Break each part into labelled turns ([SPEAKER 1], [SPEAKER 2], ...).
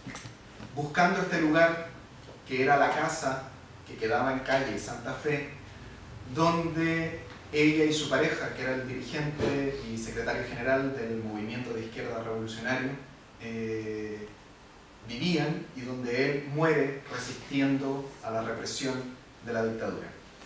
[SPEAKER 1] buscando este lugar que era la casa que quedaba en calle Santa Fe, donde ella y su pareja, que era el dirigente y secretario general del movimiento de izquierda revolucionario, vivían, y donde él muere resistiendo a la represión de la dictadura.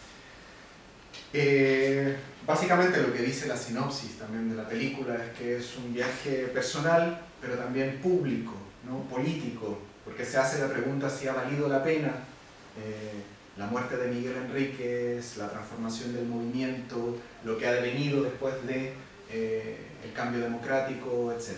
[SPEAKER 1] Básicamente lo que dice la sinopsis también de la película es que es un viaje personal, pero también público, ¿no? Político, porque se hace la pregunta si ha valido la pena la muerte de Miguel Enríquez, la transformación del movimiento, lo que ha devenido después de el cambio democrático, etc.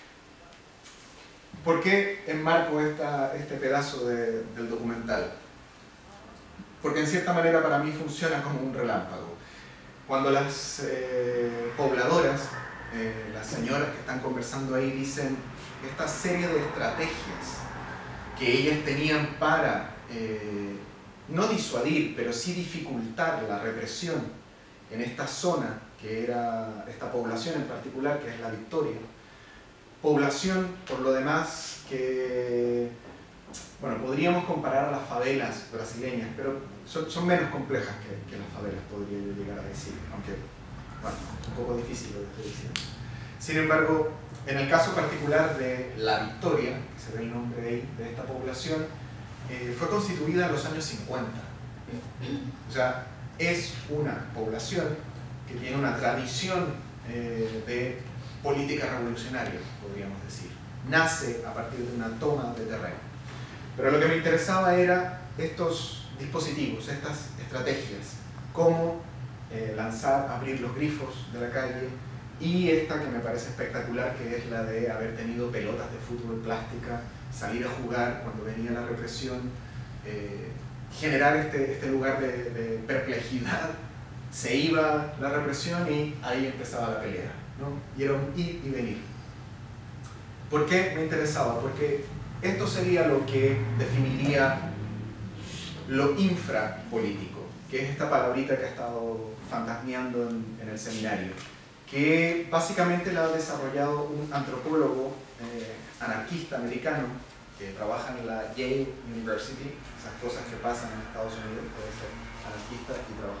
[SPEAKER 1] ¿Por qué enmarco este pedazo del documental? Porque en cierta manera para mí funciona como un relámpago. Cuando las pobladoras, las señoras que están conversando ahí, dicen esta serie de estrategias que ellas tenían para no disuadir, pero sí dificultar la represión en esta zona, que era esta población en particular, que es La Victoria, población por lo demás que, bueno, podríamos comparar a las favelas brasileñas, pero son menos complejas que las favelas, podría yo llegar a decir, aunque, bueno, es un poco difícil lo que estoy diciendo. Sin embargo, en el caso particular de La Victoria, que se ve el nombre ahí de esta población, fue constituida en los años 50. O sea, es una población que tiene una tradición de política revolucionaria, podríamos decir. Nace a partir de una toma de terreno. Pero lo que me interesaba era estos dispositivos, estas estrategias, cómo lanzar, abrir los grifos de la calle, y esta que me parece espectacular, que es la de haber tenido pelotas de fútbol plástica, salir a jugar cuando venía la represión, generar este lugar de perplejidad. Se iba la represión y ahí empezaba la pelea, ¿no? Y era un ir y venir. ¿Por qué me interesaba? Porque esto sería lo que definiría lo infrapolítico, que es esta palabrita que ha estado fantasmeando en el seminario, que básicamente la ha desarrollado un antropólogo anarquista americano que trabaja en la Yale University, esas cosas que pasan en Estados Unidos, puede ser anarquista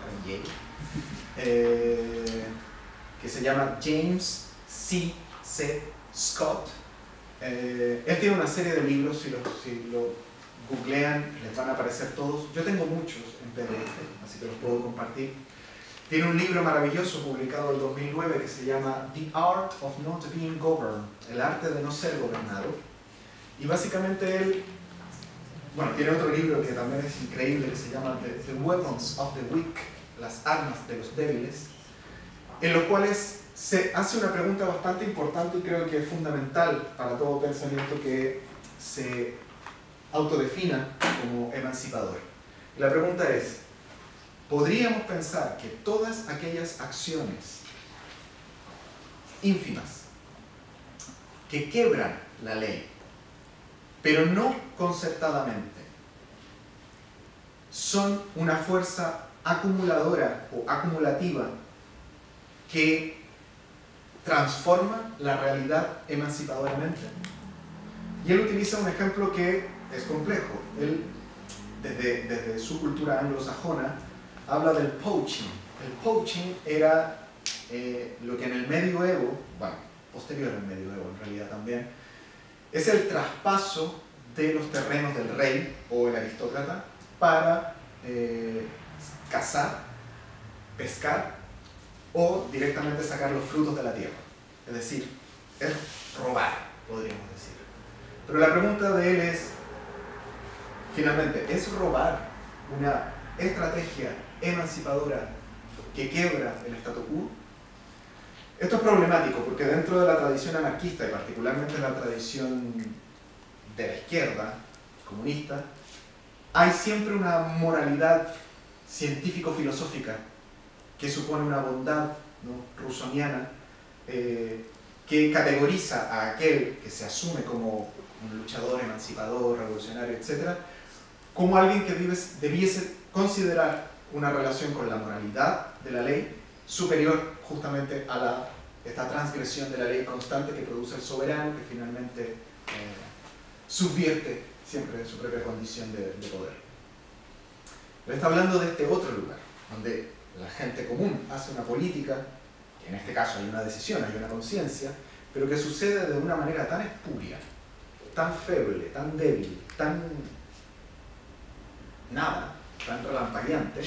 [SPEAKER 1] y trabajar en Yale, que se llama James C. Scott. Él tiene una serie de libros, si lo googlean les van a aparecer todos. Yo tengo muchos en PDF, así que los puedo compartir. Tiene un libro maravilloso publicado en el 2009 que se llama The Art of Not Being Governed, el arte de no ser gobernado. Y básicamente él, bueno, tiene otro libro que también es increíble, que se llama The Weapons of the Weak, las armas de los débiles, en los cuales se hace una pregunta bastante importante y creo que es fundamental para todo pensamiento que se autodefina como emancipador. Y la pregunta es, ¿podríamos pensar que todas aquellas acciones ínfimas que quebran la ley, pero no concertadamente, son una fuerza acumuladora o acumulativa que transforma la realidad emancipadoramente? Y él utiliza un ejemplo que es complejo. Él, desde su cultura anglosajona, habla del poaching. El poaching era lo que en el medioevo, bueno, posterior al medioevo en realidad también, es el traspaso de los terrenos del rey o el aristócrata para cazar, pescar o directamente sacar los frutos de la tierra. Es decir, es robar, podríamos decir. Pero la pregunta de él es, finalmente, ¿es robar una estrategia emancipadora que quiebra el statu quo? Esto es problemático porque dentro de la tradición anarquista y particularmente en la tradición de la izquierda comunista hay siempre una moralidad científico-filosófica que supone una bondad, ¿no?, rusoniana, que categoriza a aquel que se asume como un luchador, emancipador, revolucionario, etc., como alguien que debiese considerar una relación con la moralidad de la ley superior justamente a esta transgresión de la ley constante que produce el soberano, que finalmente subvierte siempre su propia condición de poder. Pero está hablando de este otro lugar, donde la gente común hace una política, que en este caso hay una decisión, hay una conciencia, pero que sucede de una manera tan espuria, tan feble, tan débil, tan nada, tan relampagueante.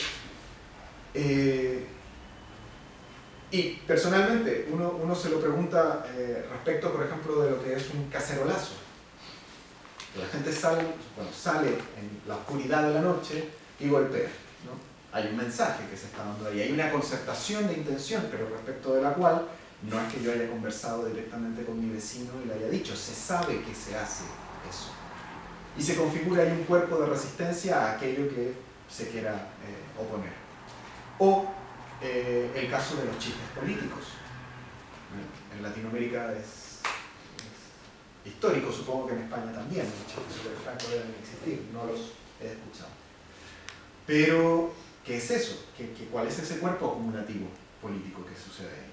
[SPEAKER 1] Y personalmente uno se lo pregunta respecto, por ejemplo, de lo que es un cacerolazo. La gente sale en la oscuridad de la noche y golpea, ¿no? Hay un mensaje que se está dando ahí, hay una concertación de intención, pero respecto de la cual no es que yo haya conversado directamente con mi vecino y le haya dicho, se sabe que se hace eso. Y se configura ahí un cuerpo de resistencia a aquello que se quiera oponer. O el caso de los chistes políticos. En Latinoamérica es histórico, supongo que en España también. Los chistes sobre Franco deben existir, no los he escuchado. Pero, ¿qué es eso? ¿Cuál es ese cuerpo acumulativo político que sucede ahí?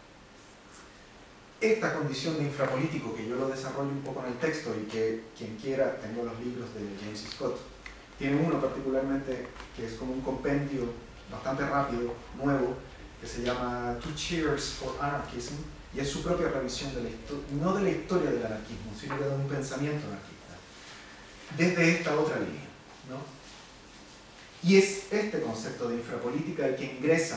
[SPEAKER 1] Esta condición de infrapolítico, que yo lo desarrollo un poco en el texto y que quien quiera, tengo los libros de James Scott, tiene uno particularmente que es como un compendio bastante rápido, nuevo, que se llama Two Cheers for Anarchism, y es su propia revisión de la no de la historia del anarquismo, sino de un pensamiento anarquista, desde esta otra línea, ¿no? Y es este concepto de infrapolítica el que ingresa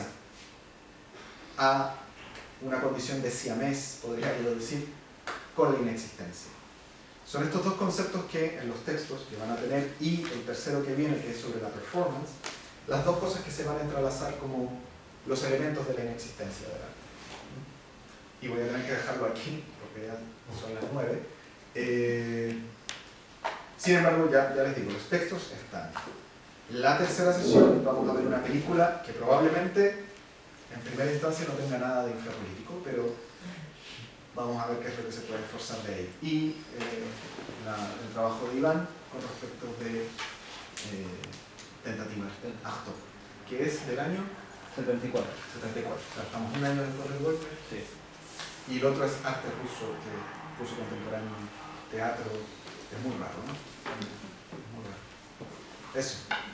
[SPEAKER 1] a una condición de siamés, podría yo decir, con la inexistencia. Son estos dos conceptos que en los textos que van a tener, y el tercero que viene, que es sobre la performance, las dos cosas que se van a entrelazar como los elementos de la inexistencia del arte. Y voy a tener que dejarlo aquí, porque ya son las 9. Sin embargo, ya les digo, los textos están. La tercera sesión vamos a ver una película que probablemente en primera instancia no tenga nada de infrapolítico, pero vamos a ver qué es lo que se puede esforzar de ahí. Y el trabajo de Iván con respecto de tentativas, acto, que es del año 74. O sea, estamos un año después del golpe.
[SPEAKER 2] Sí.
[SPEAKER 1] Y el otro es arte ruso, que ruso contemporáneo, teatro, es muy raro, ¿no? Es muy raro. Eso.